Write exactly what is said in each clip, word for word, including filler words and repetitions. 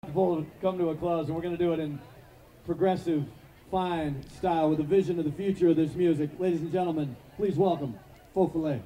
to pull, come to a close, and we're going to do it in progressive, fine style with a vision of the future of this music. Ladies and gentlemen, please welcome Feufollet.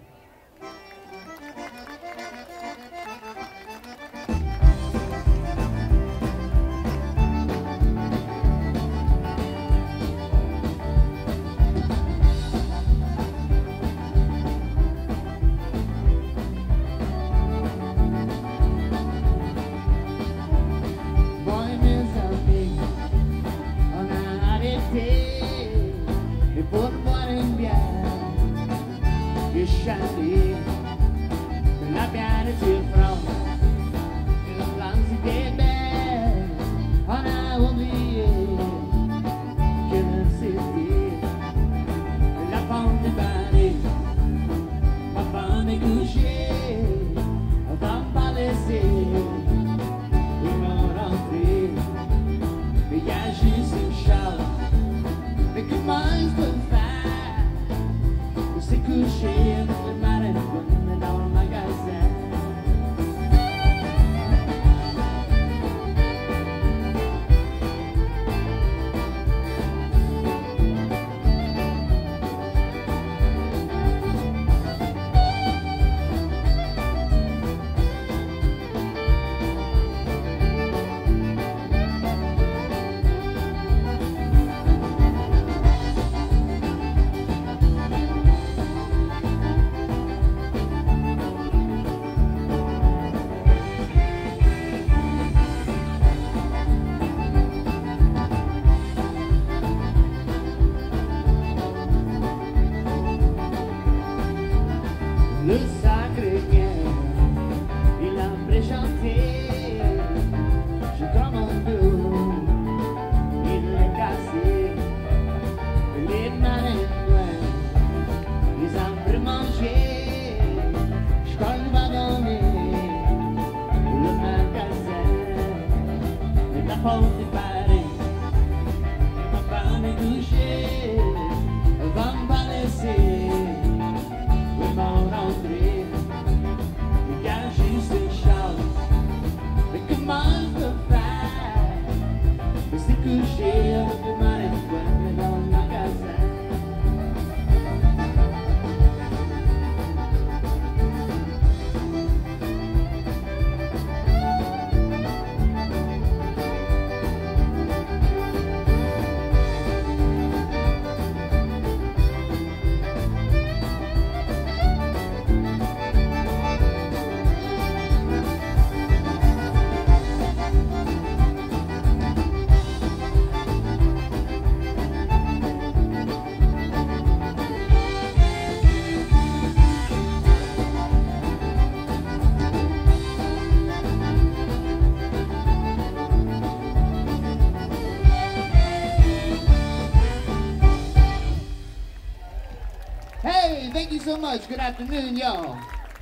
Thank you so much. Good afternoon, y'all.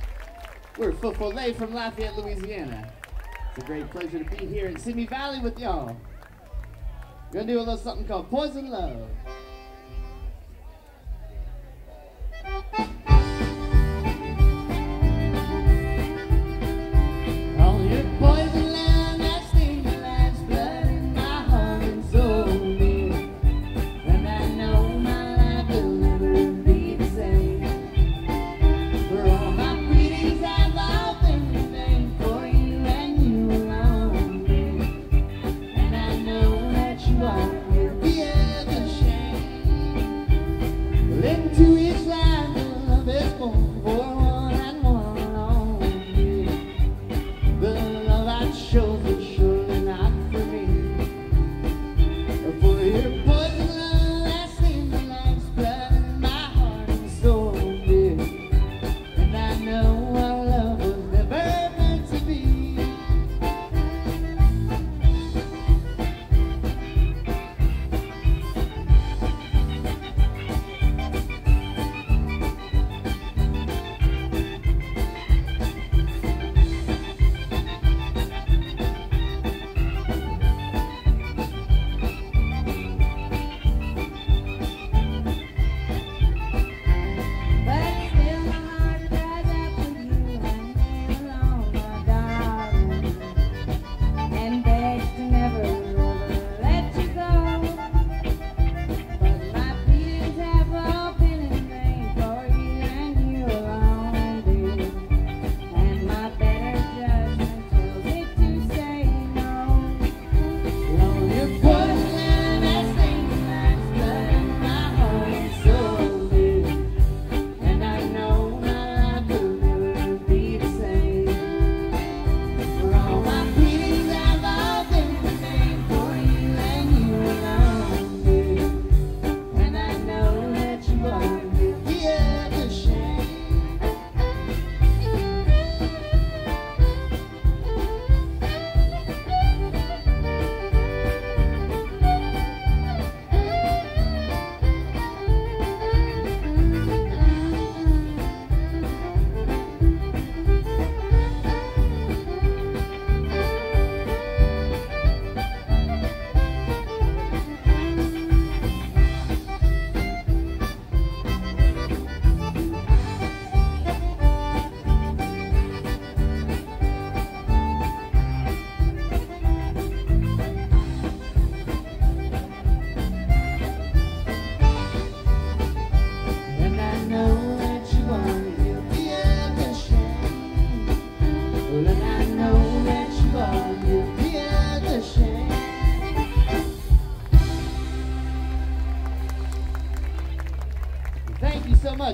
We're Feufollet from Lafayette, Louisiana. It's a great pleasure to be here in Simi Valley with y'all. We're gonna do a little something called Poison Love. Be a good shame.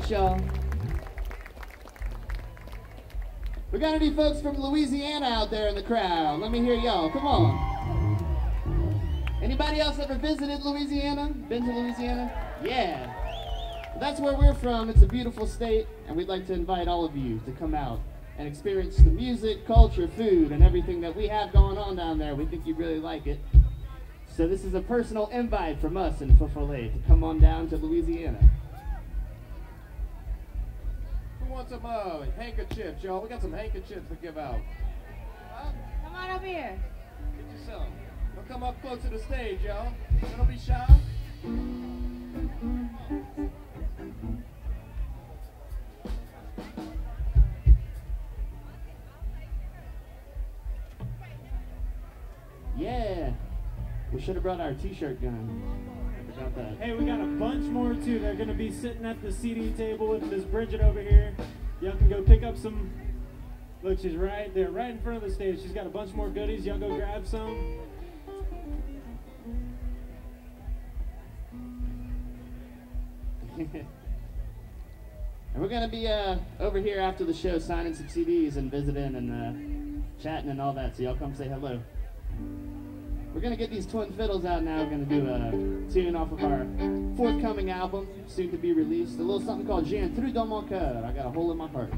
much, y'all. We got any folks from Louisiana out there in the crowd? Let me hear y'all. Come on. Anybody else ever visited Louisiana? Been to Louisiana? Yeah. Well, that's where we're from. It's a beautiful state, and we'd like to invite all of you to come out and experience the music, culture, food, and everything that we have going on down there. We think you'd really like it. So this is a personal invite from us in Feufollet to come on down to Louisiana. Who wants some uh, handkerchiefs, y'all? We got some handkerchiefs to give out. Huh? Come on up here. Get you some. Don't come up close to the stage, y'all. Don't be shy. Yeah. We should have brought our t-shirt gun. I forgot that. Hey, we got a bunch more too. They're gonna be sitting at the C D table with Miss Bridget over here. Y'all can go pick up some. Look, she's right there, right in front of the stage. She's got a bunch more goodies. Y'all go grab some. And we're gonna be uh, over here after the show signing some C Ds and visiting and uh, chatting and all that. So y'all come say hello. We're gonna get these twin fiddles out now. We're gonna do a tune off of our forthcoming album, soon to be released. A little something called J'ai un trou dans mon cœur. I got a hole in my heart.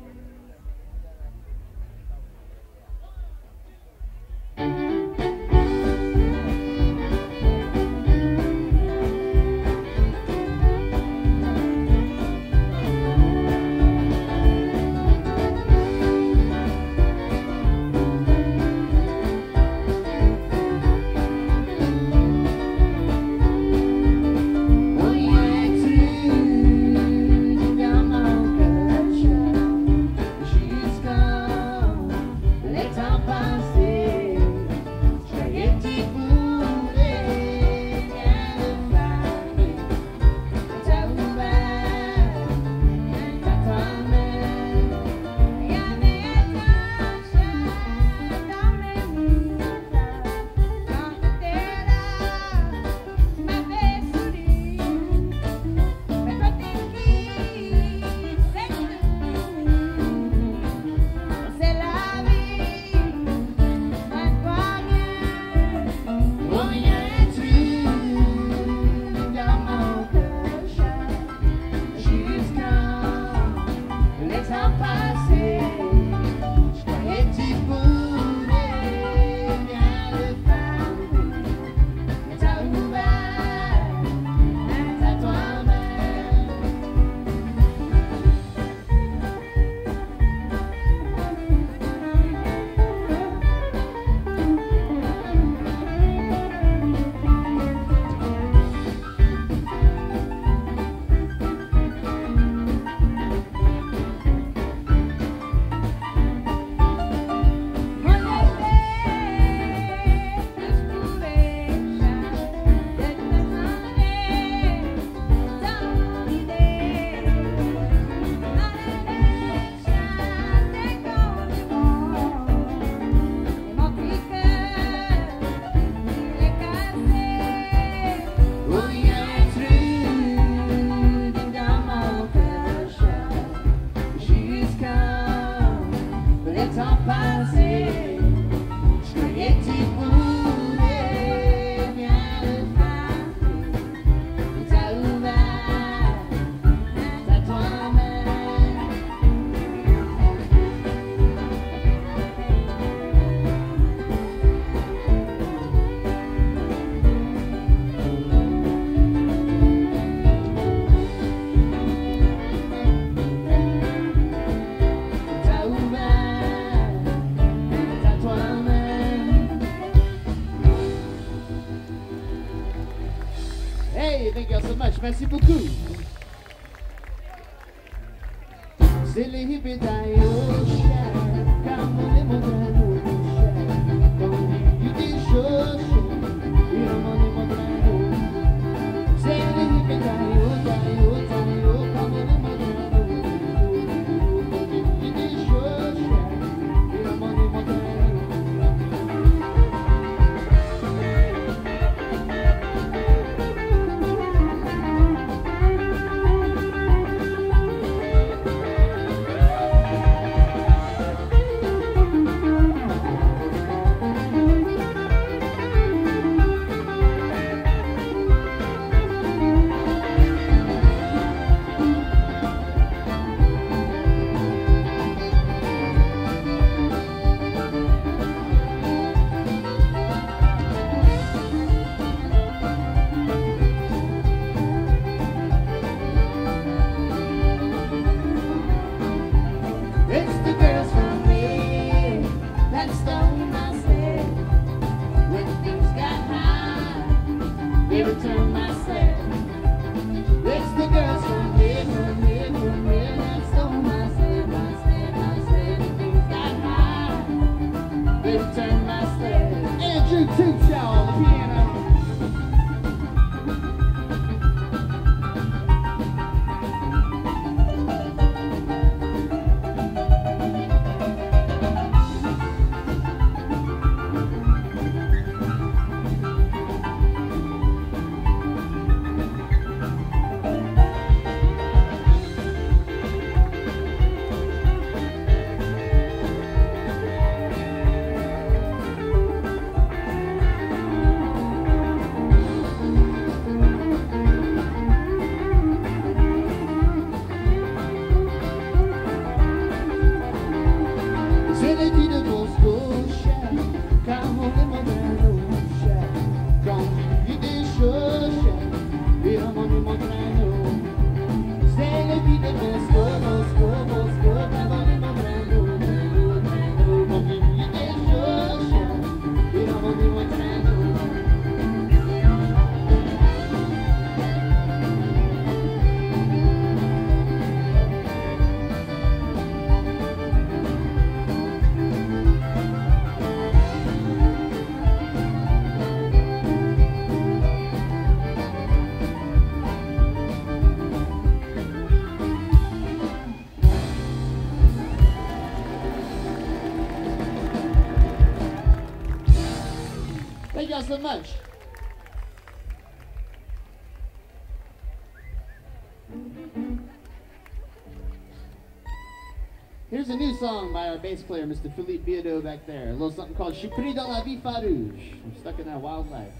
Merci beaucoup. C'est les hippies d'Ayosha, comme les montagnes comme les hippies chauds, ils ont les montagnes. C'est les hippies d'Ayosha, comme les montagnes comme les hippies chauds, ils ont les montagnes. every time I say it's the girls from here, from here, from here that stole my sled, my sled, my sled. The things got high every time I sled. Andrew Toups, y'all, on the piano. Thank y'all so much. Here's a new song by our bass player, Mister Philippe Billeaudeaux, back there. A little something called Je suis pris dans la vie farouche. I'm stuck in that wild life.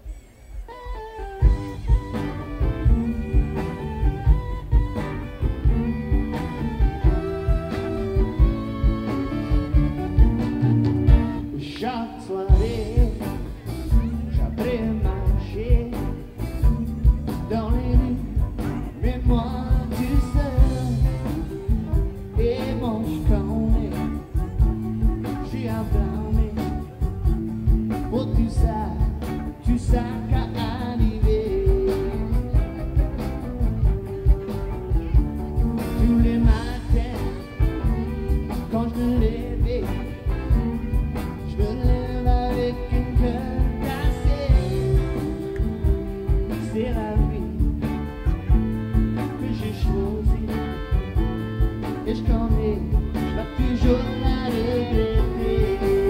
Chaque soirée, j'apprends à marcher dans les rues, mais moi tout seul. Et bon, je connais, je suis enflammé pour tout ça, tout ça qui a arrivé. Tous les matins, quand je me lève, je me lève avec une gueule cassée. C'est la vie que j'ai choisie. Et je connais, je vais toujours la regretter.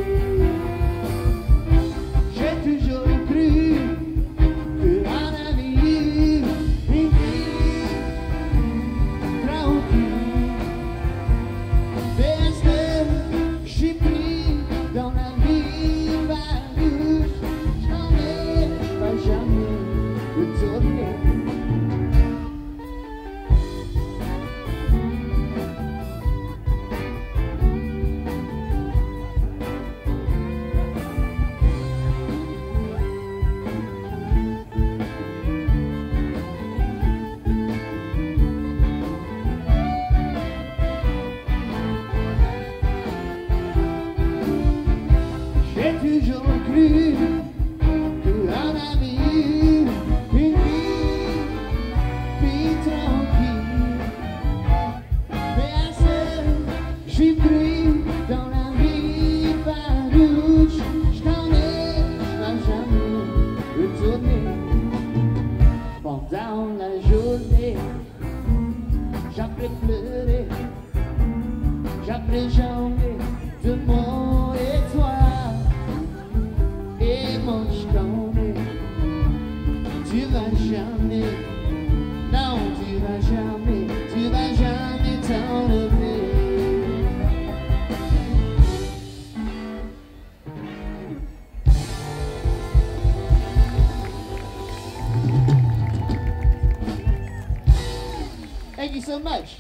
J'ai toujours cru qu'en la vie, une vie tranquille. Parce que je suis pris dans la vie farouche. Je connais, je vais jamais retourner. J'ai toujours cru qu'en la vie, une vie, vie tranquille. Mais à seul, je suis pris dans la vie farouche. Je connais, je vais jamais retourner. Pendant la journée, j'apprends pleurer, j'apprends jamais de mon étoile. Et mon je connais, tu vas jamais, non tu vas jamais, tu vas jamais t'enlever. Thank you so much.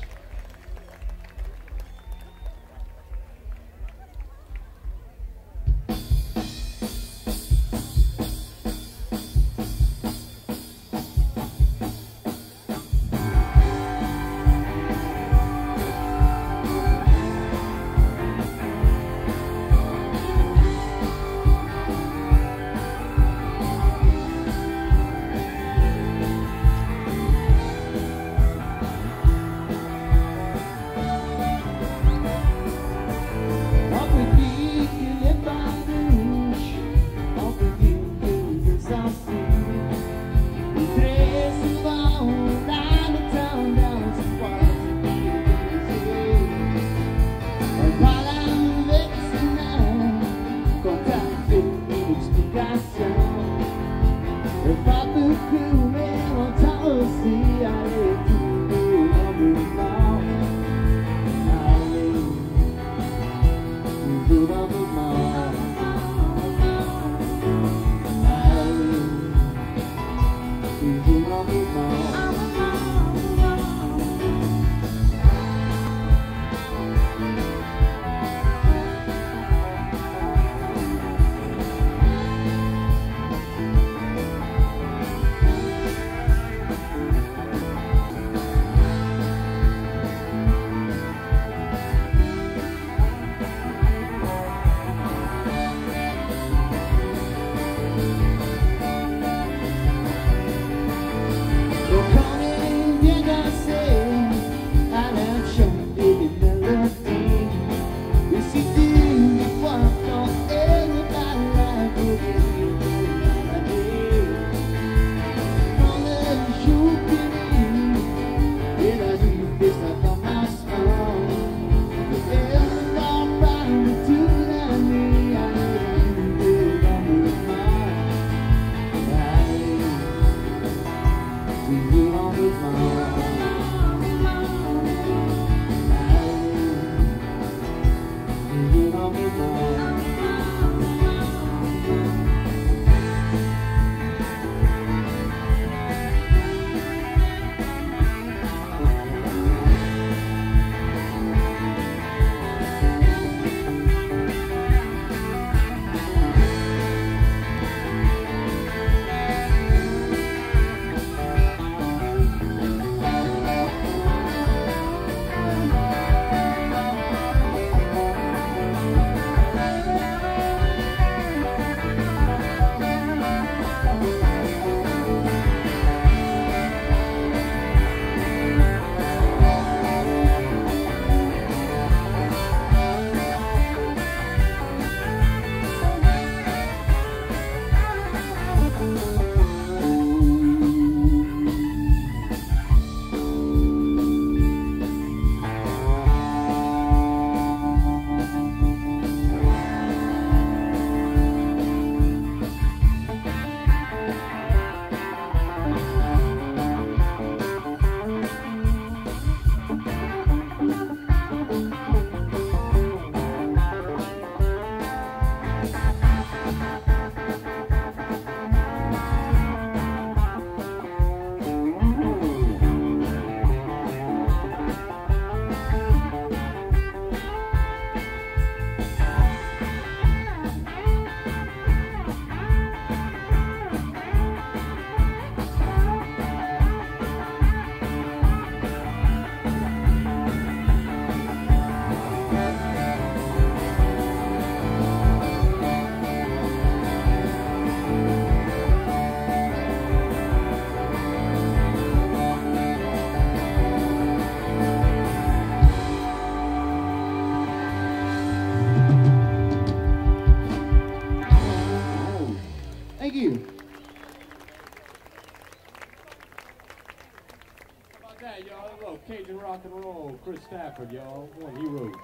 Cajun rock and roll, Chris Stafford, y'all. One he wrote.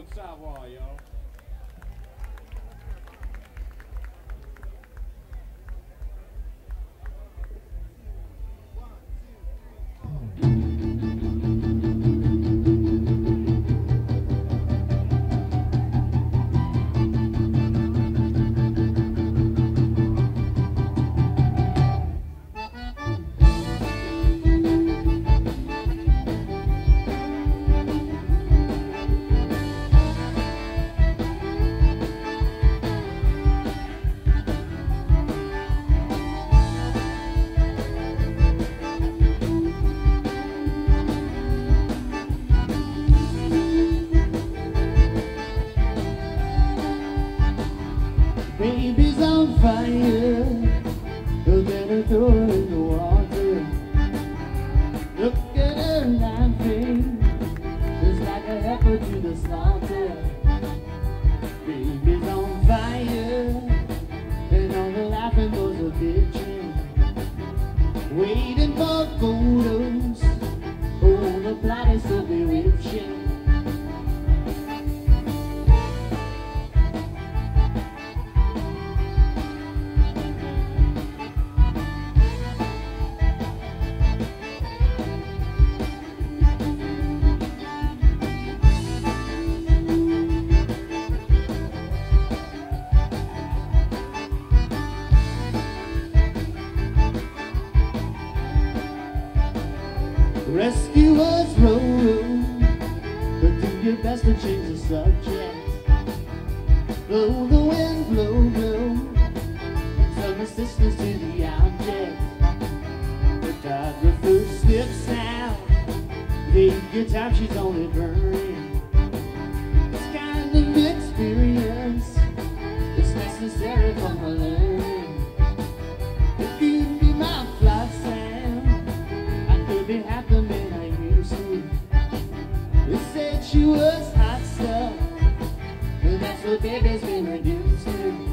Jones-Savoy, yo. Baby's on fire, you better throw her in the water. Look at her laughing, just like a heifer to the slaughter. Baby's on fire, and all the laughing boys are bitching, waiting for photos. Oh, the plot is so bewitching. Rescue us, row, row, but do your best to change the subject. Blow the wind, blow, blow, some assistance to the object. Photographer slips now, the guitar she's only burning. This kind of experience is necessary for her learning. If you'd be my flight sound, I could be half the man I used to. They said she was hot stuff, and that's what baby's been reduced to.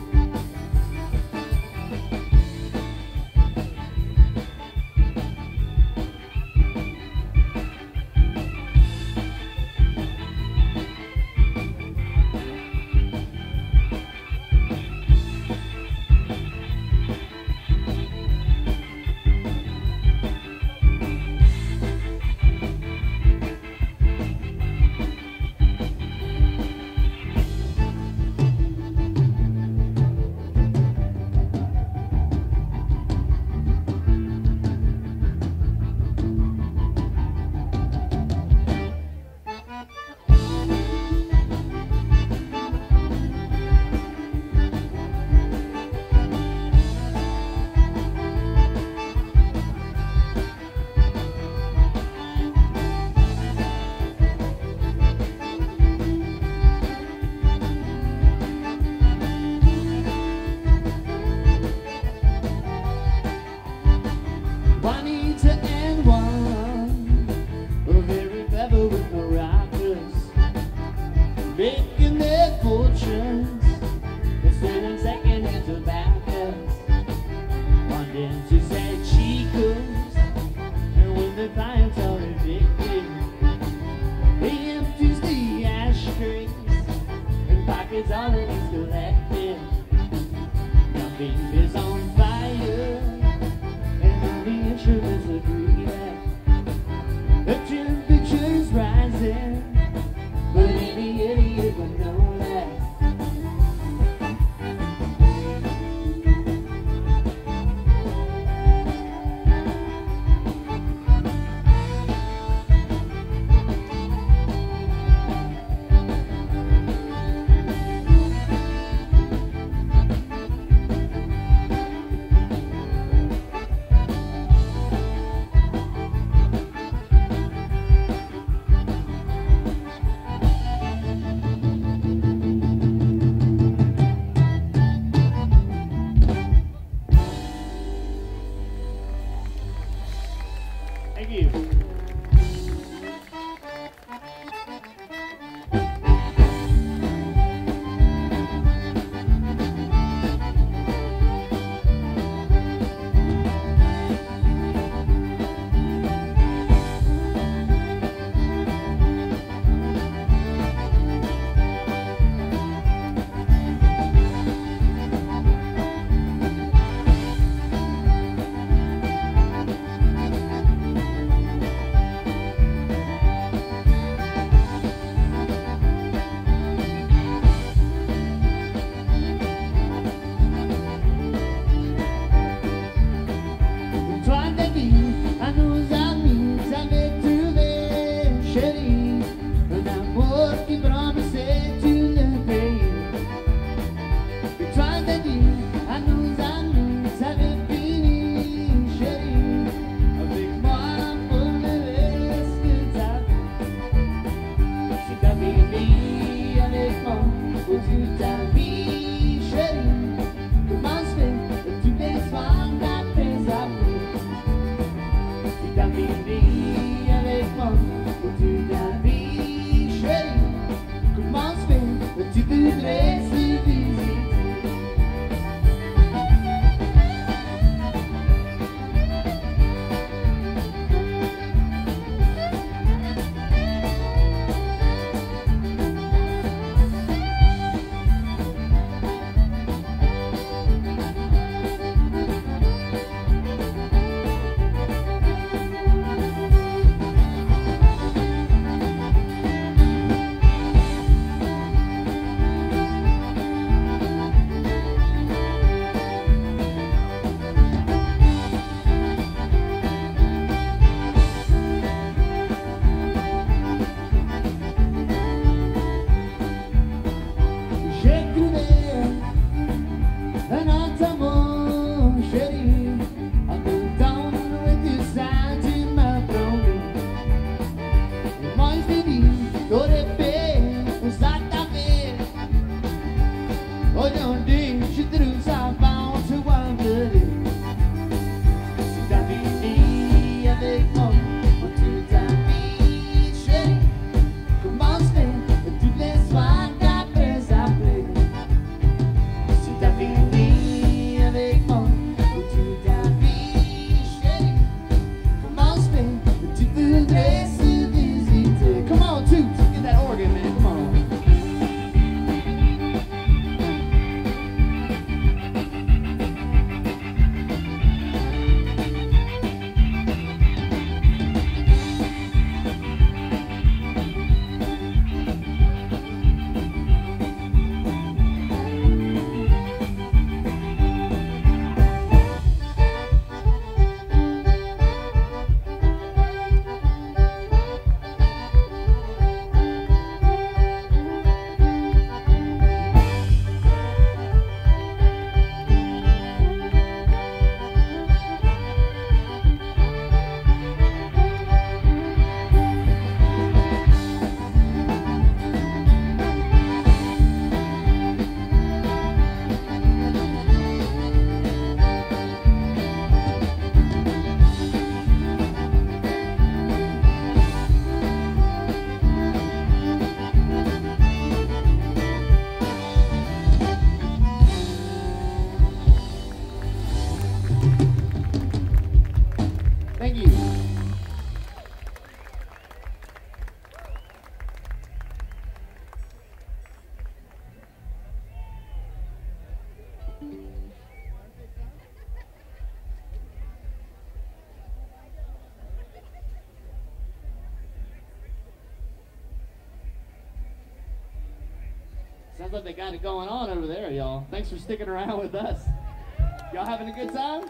Sounds like they got it going on over there, y'all. Thanks for sticking around with us. Y'all having a good time?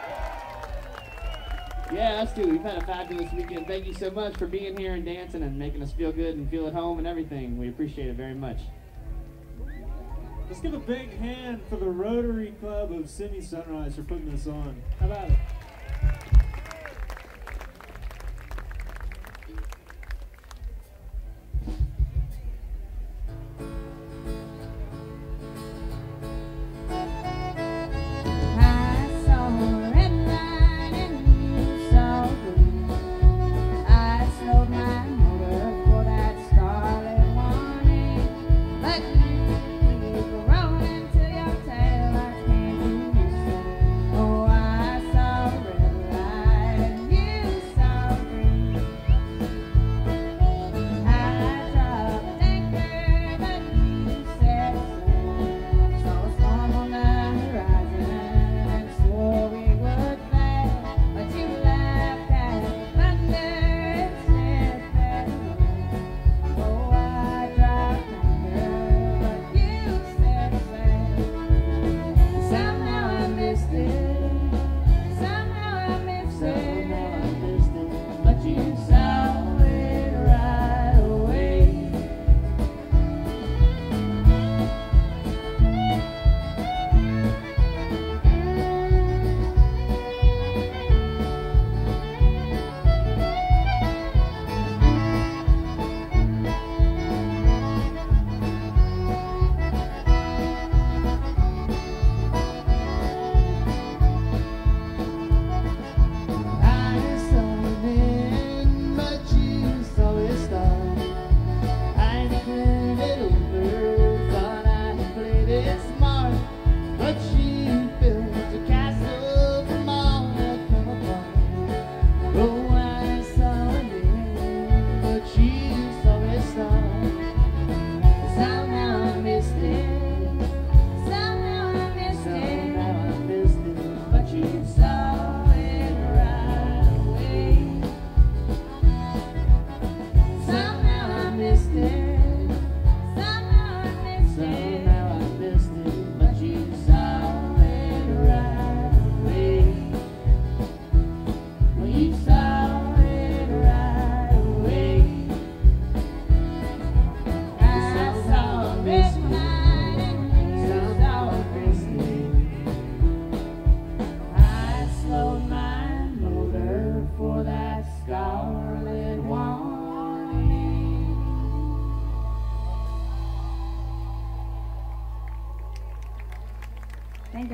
Yeah, us too. We've had a fabulous weekend. Thank you so much for being here and dancing and making us feel good and feel at home and everything. We appreciate it very much. Let's give a big hand for the Rotary Club of Simi Sunrise for putting this on. How about it? Oh, I saw red light.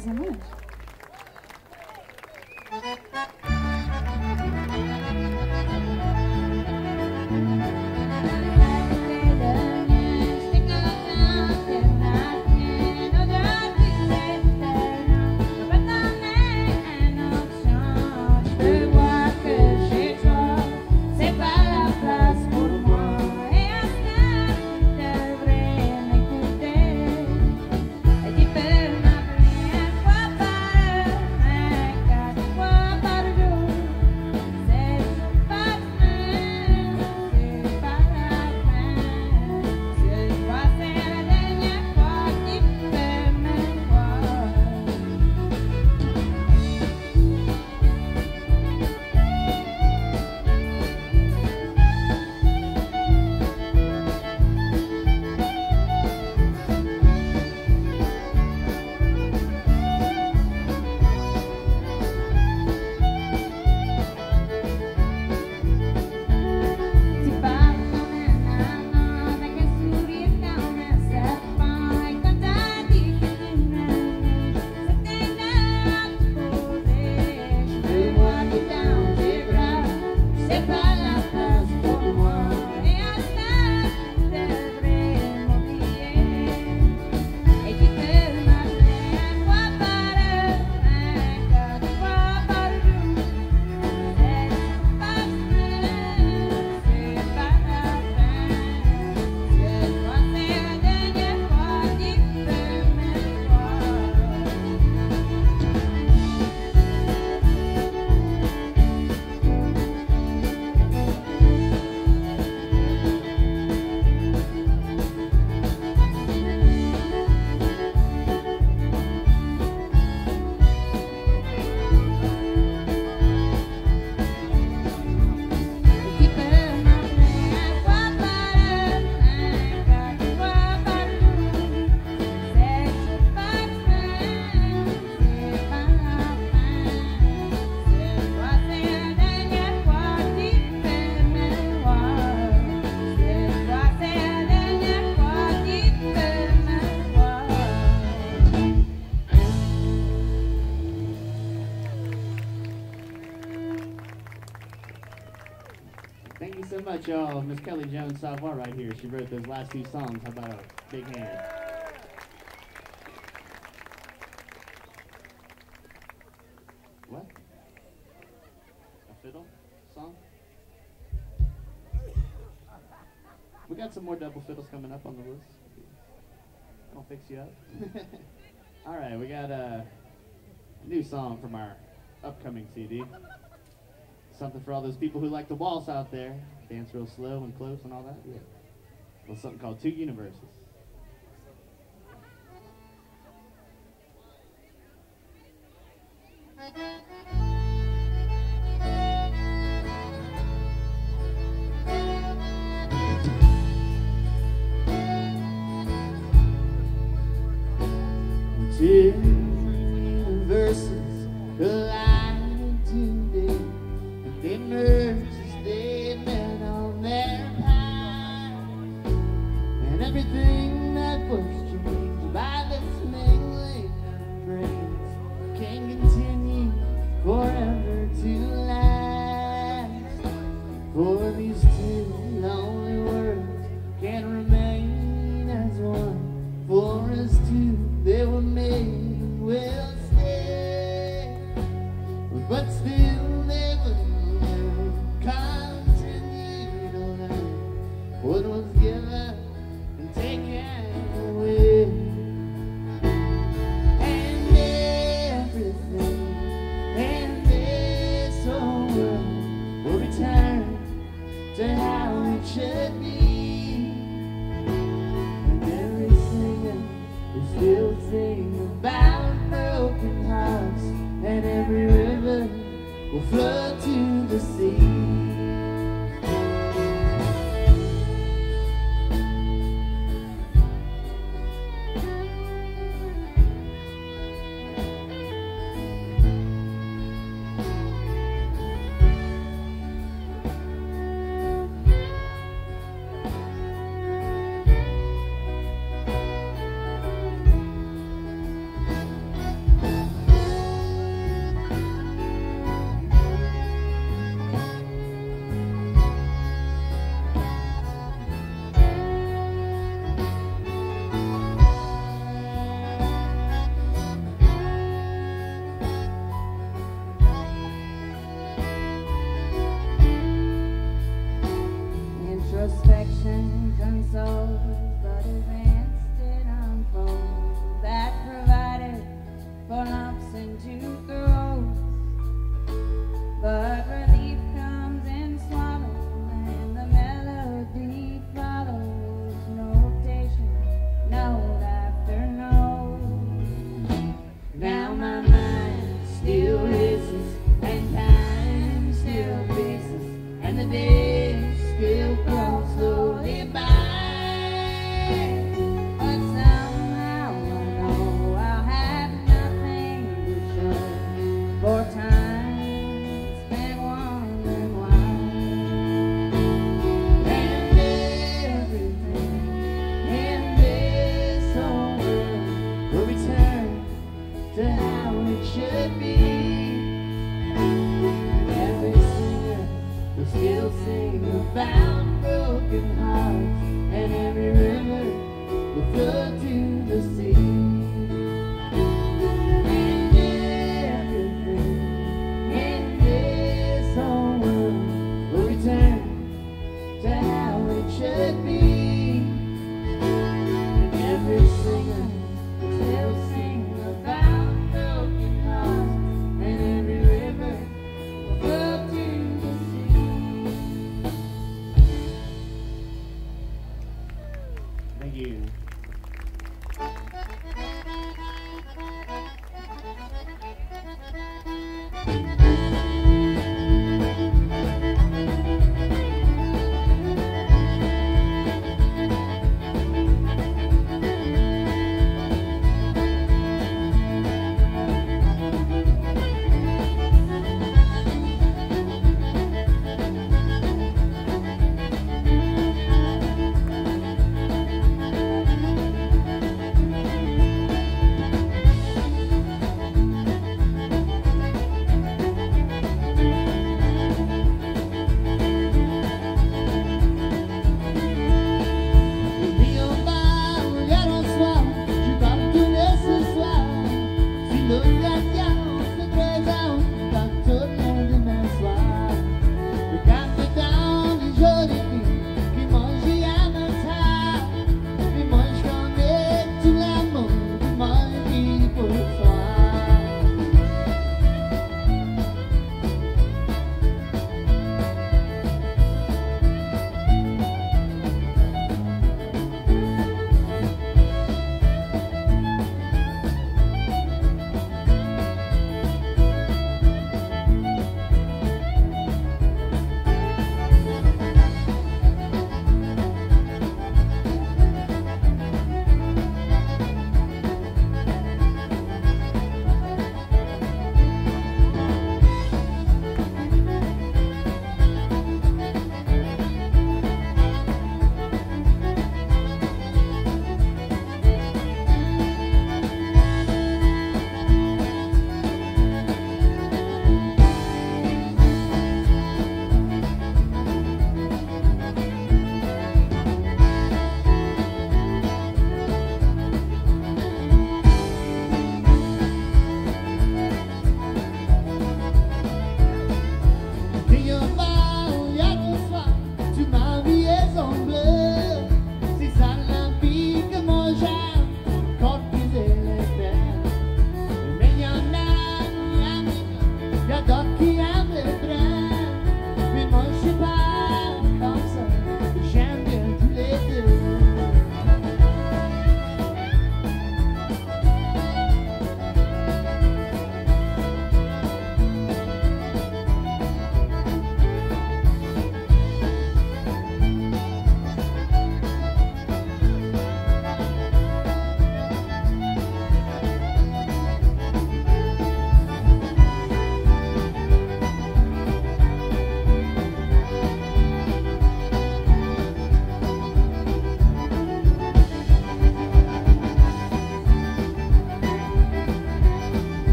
guys so much. Thank you so much, y'all. Miss Kelli Jones-Savoy right here. She wrote those last few songs. How about a big hand? What? A fiddle song? We got some more double fiddles coming up on the list. I'll fix you up. All right, we got a new song from our upcoming C D. Something for all those people who like to waltz out there, dance real slow and close and all that. Yeah. Well, something called Two Universes. Two universes colliding today. They merged as they met on their path, and everything that was changed by this mingling of brains can continue forever to last. For these two lonely worlds can remain as one, for as two they were made and will stay, but still they will continue to learn what was given and taken away, and everything in this whole world will return to how it should be, and every singer will still sing about broken hearts, and every river will flow to the sea.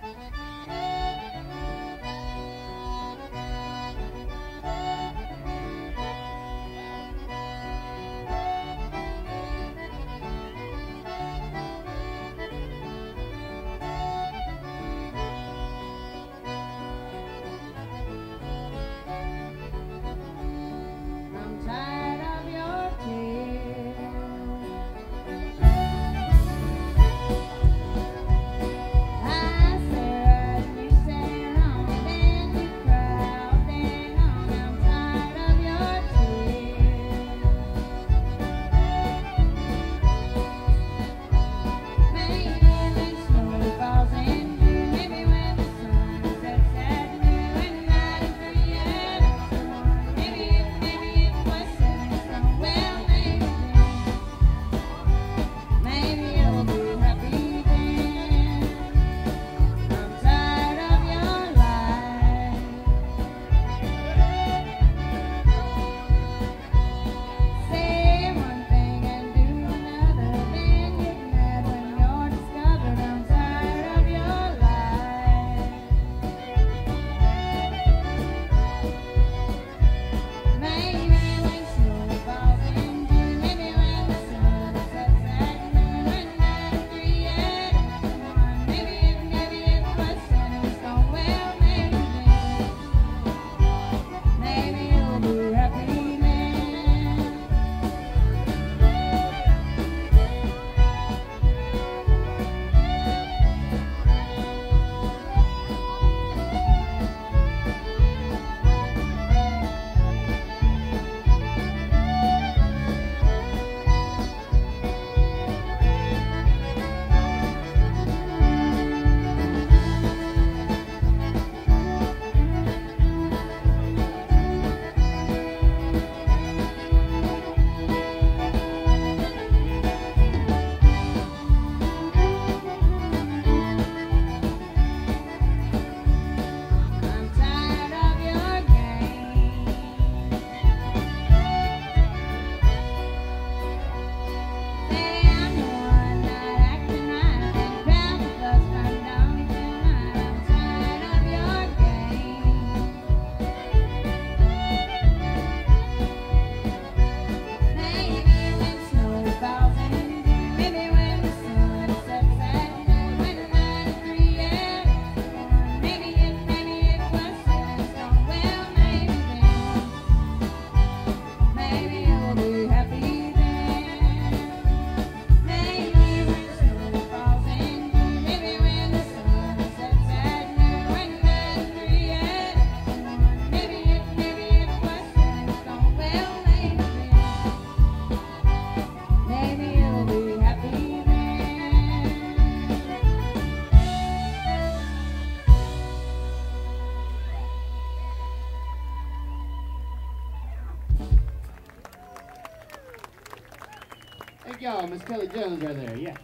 Yo, Miss Kelli Jones right there, yeah.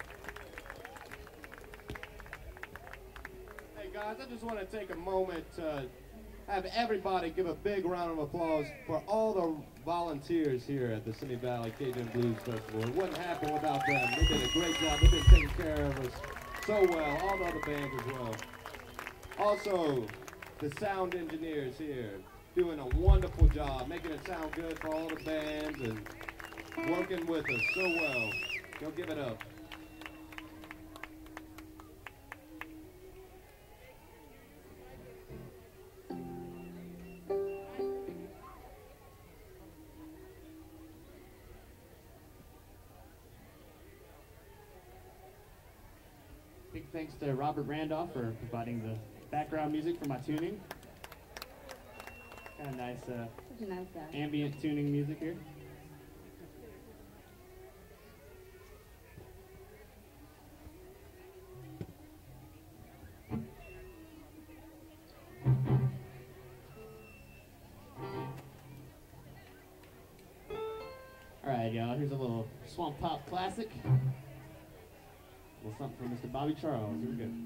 Hey guys, I just want to take a moment to have everybody give a big round of applause for all the volunteers here at the Simi Valley Cajun Blues Festival. It wouldn't happen without them. They did a great job. They've been taking care of us so well, all the other bands as well. Also, the sound engineers here doing a wonderful job, making it sound good for all the bands and working with us so well. Go give it up. Big thanks to Robert Randolph for providing the background music for my tuning. Kind of nice, uh, Such a nice guy. ambient tuning music here. All right, y'all, here's a little swamp pop classic. A little something from Mister Bobby Charles. Here we go.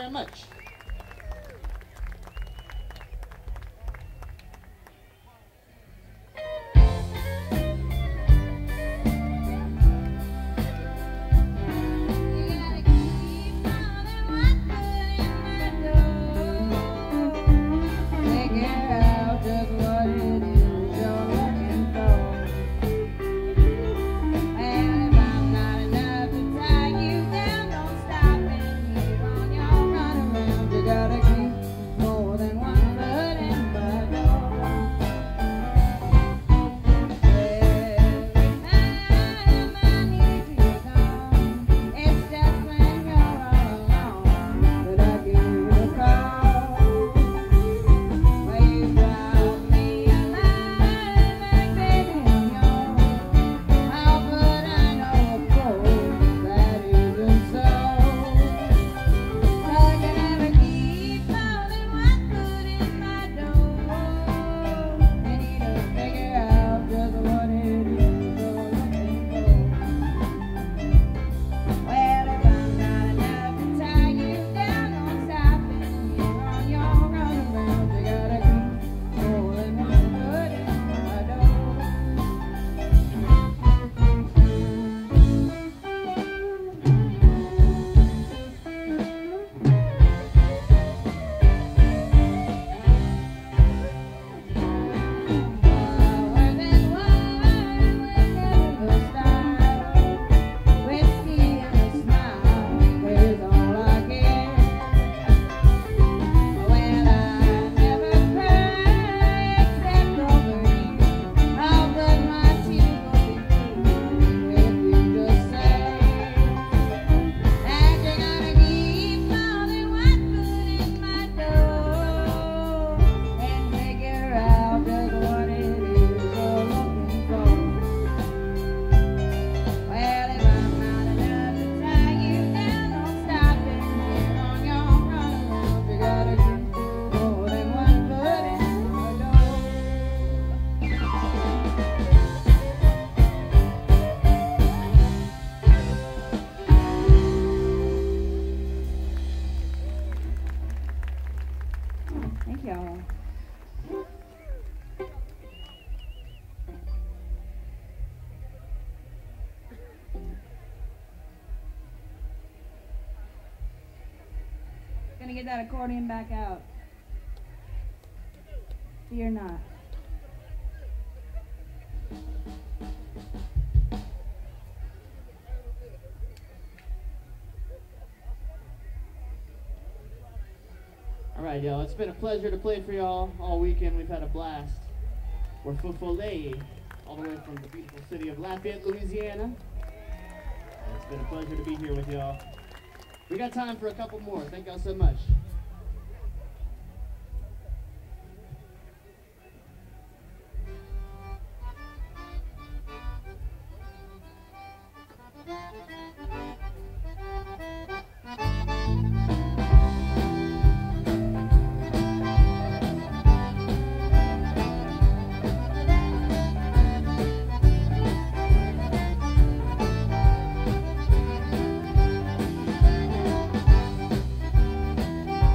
very much. Gonna get that accordion back out. Fear not. All right, y'all. It's been a pleasure to play for y'all all weekend. We've had a blast. We're Feufollet, all the way from the beautiful city of Lafayette, Louisiana. And it's been a pleasure to be here with y'all. We got time for a couple more. Thank y'all so much. Thank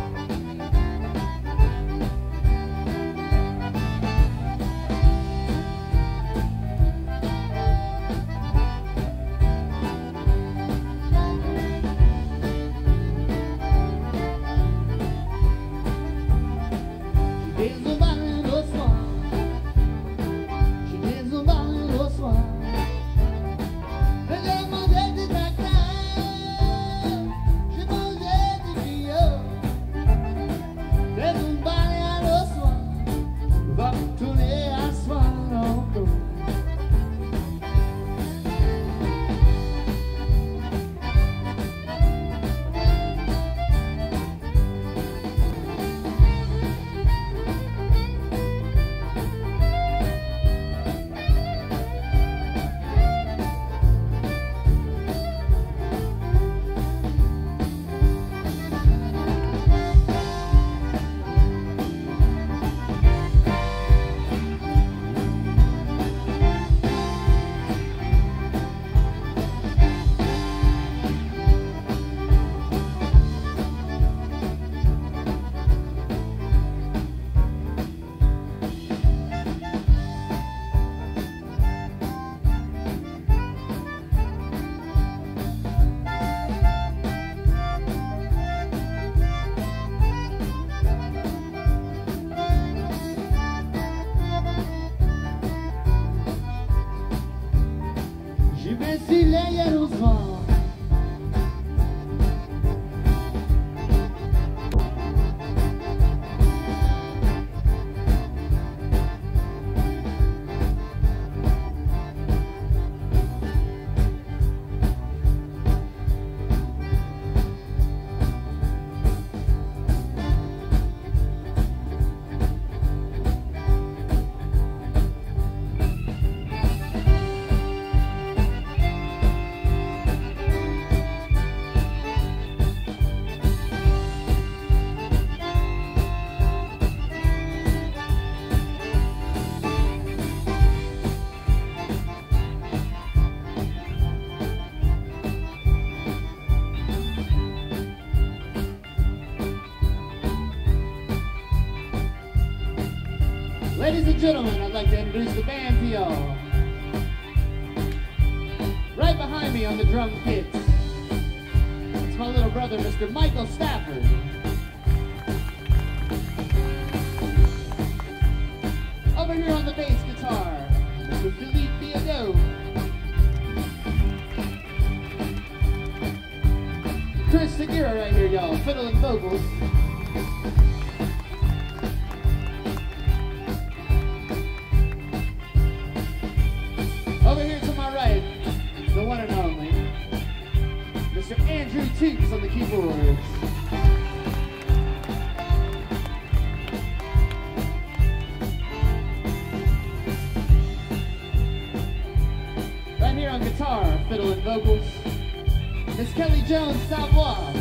Ladies and gentlemen, I'd like to introduce the band to y'all. Right behind me on the drum kits, it's my little brother, Mister Michael Stafford. Over here on the bass guitar, Mister Philippe Billeaudeaux. Chris Segura right here, y'all, fiddle and vocals. Over here to my right, the one and only, Mister Andrew Toups on the keyboards. Right here on guitar, fiddle and vocals, Miss Kelli Jones-Savoy.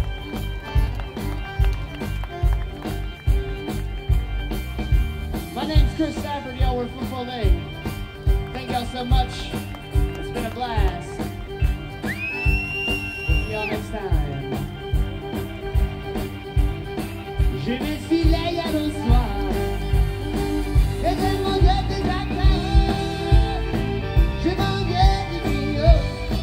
My name's Chris Stafford, y'all, we're Feufollet. Thank y'all so much. It's been a blast. We'll see y'all next time. Je me suis là hier au soir. Et je mangeais des accords. Je mangeais des griots.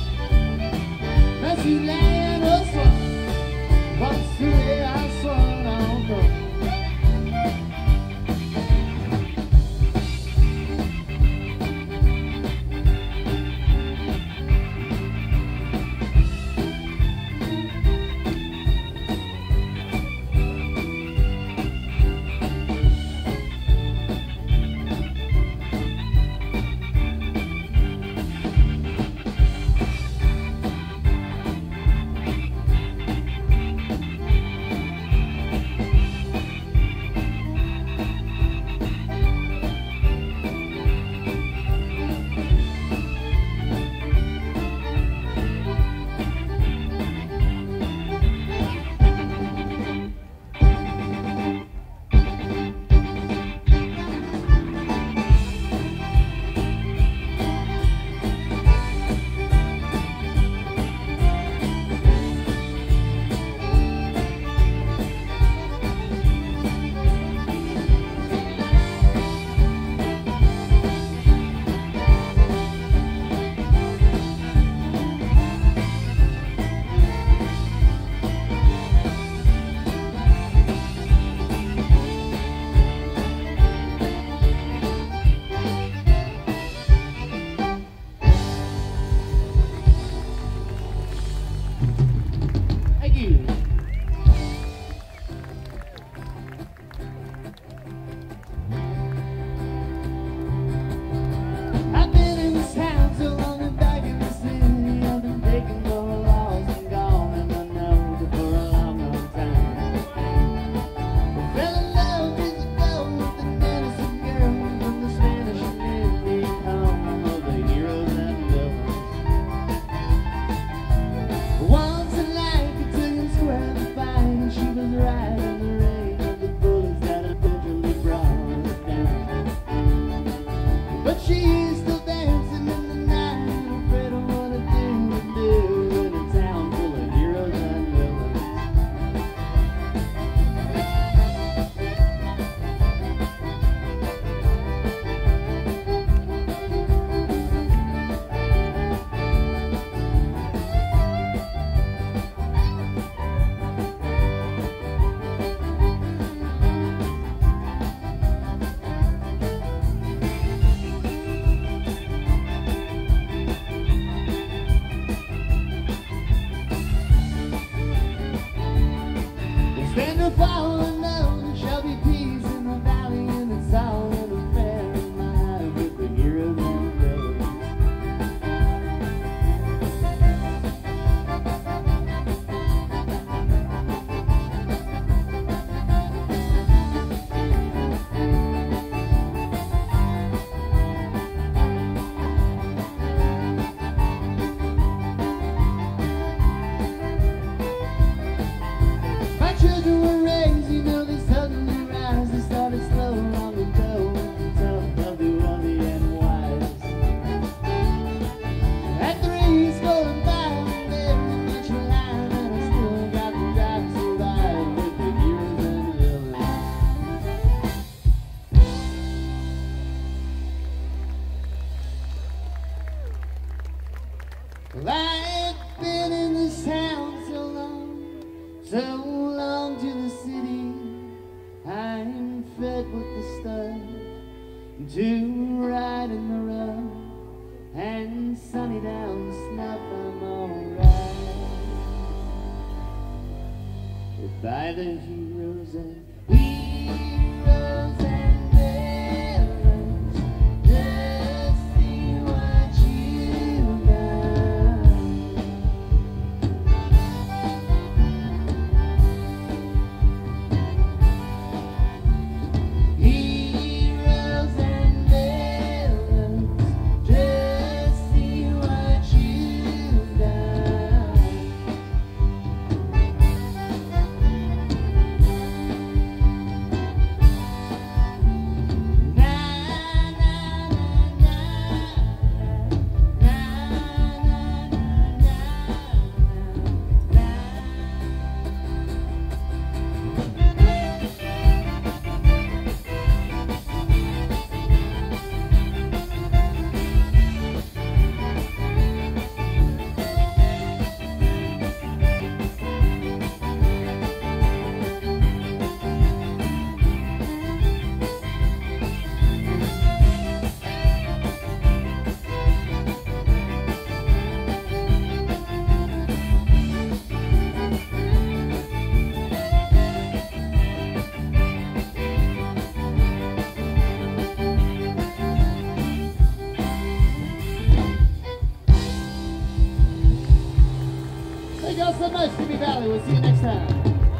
Je suis là hier au soir. Pour souiller un soir encore. Well, I've been in this town so long, so long to the city. I'm fed with the stuff to ride in the rough, and sunny down snuff, I'm alright. By the heroes and heroes and villains, just see what you've done. Heroes and villains, just see what you've done. Thank y'all so much, Simi Valley. We'll see you next time.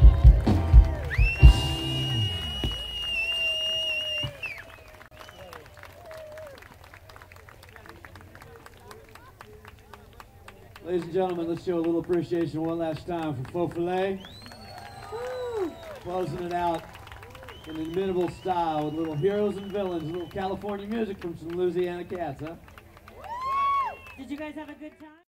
Ladies and gentlemen, let's show a little appreciation one last time for Feufollet. Closing it out in an inimitable style with little heroes and villains, a little California music from some Louisiana cats, huh? Did you guys have a good time?